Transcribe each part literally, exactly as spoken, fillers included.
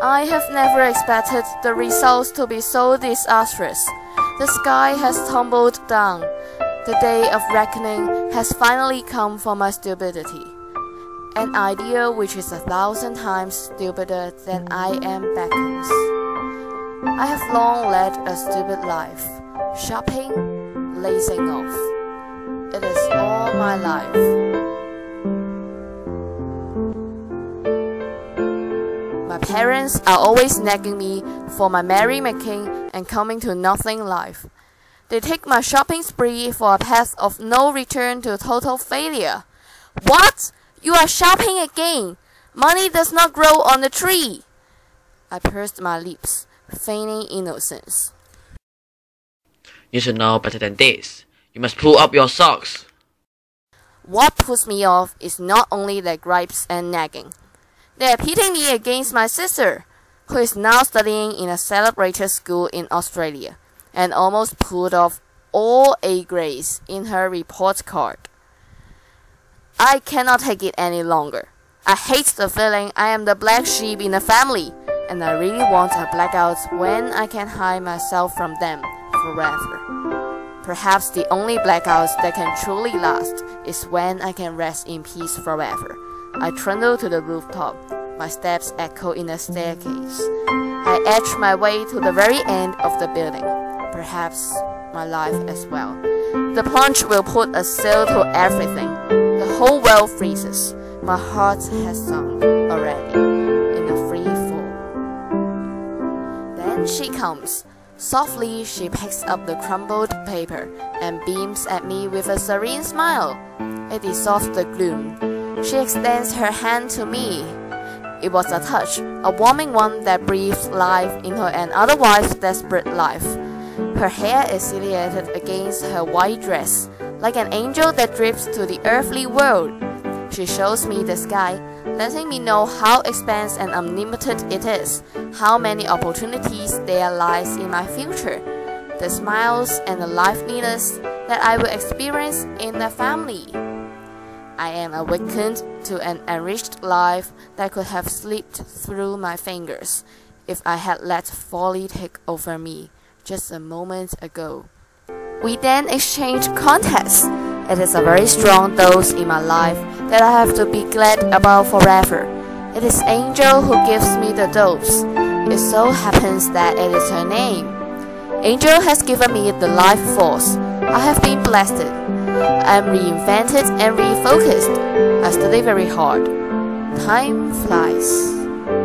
I have never expected the results to be so disastrous. The sky has tumbled down. The day of reckoning has finally come for my stupidity. An idea which is a thousand times stupider than I am beckons. I have long led a stupid life, shopping, lazing off. It is all my life. My parents are always nagging me for my merrymaking and coming to nothing life. They take my shopping spree for a path of no return to total failure. What? You are shopping again? Money does not grow on the tree. I pursed my lips, feigning innocence. You should know better than this. You must pull up your socks. What puts me off is not only their gripes and nagging. They are pitting me against my sister, who is now studying in a celebrated school in Australia, and almost pulled off all A grades in her report card. I cannot take it any longer. I hate the feeling I am the black sheep in the family, and I really want a blackout when I can hide myself from them forever. Perhaps the only blackouts that can truly last is when I can rest in peace forever. I trundle to the rooftop. My steps echo in the staircase. I edge my way to the very end of the building. Perhaps my life as well. The plunge will put a seal to everything. The whole world freezes. My heart has sunk already in a free fall. Then she comes. Softly she picks up the crumpled paper and beams at me with a serene smile. It dissolves the gloom. She extends her hand to me. It was a touch, a warming one that breathes life into an otherwise desperate life. Her hair is silhouetted against her white dress, like an angel that drifts to the earthly world. She shows me the sky, letting me know how expansive and unlimited it is, how many opportunities there lies in my future, the smiles and the liveliness that I will experience in the family. I am awakened to an enriched life that could have slipped through my fingers if I had let folly take over me just a moment ago. We then exchange contests. It is a very strong dose in my life that I have to be glad about forever. It is Angel who gives me the dose. It so happens that it is her name. Angel has given me the life force. I have been blessed. I am reinvented and refocused. I study very hard. Time flies.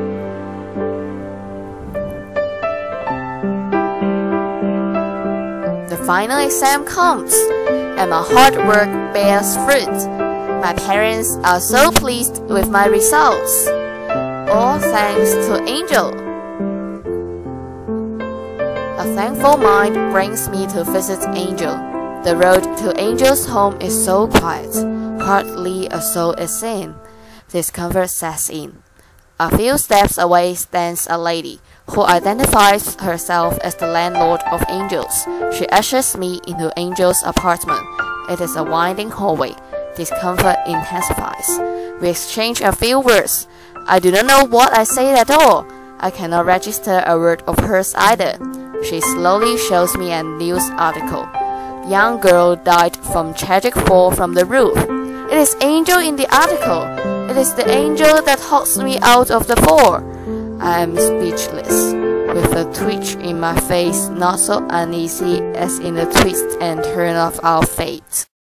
The final exam comes, and my hard work bears fruit. My parents are so pleased with my results. All thanks to Angel. A thankful mind brings me to visit Angel. The road to Angel's home is so quiet, hardly a soul is seen. Discomfort sets in. A few steps away stands a lady, who identifies herself as the landlord of Angel's. She ushers me into Angel's apartment. It is a winding hallway. Discomfort intensifies. We exchange a few words. I do not know what I say at all. I cannot register a word of hers either. She slowly shows me a news article. Young girl died from tragic fall from the roof. It is Angel in the article. It is the angel that hauls me out of the fall. I am speechless, with a twitch in my face not so uneasy as in the twist and turn of our fate.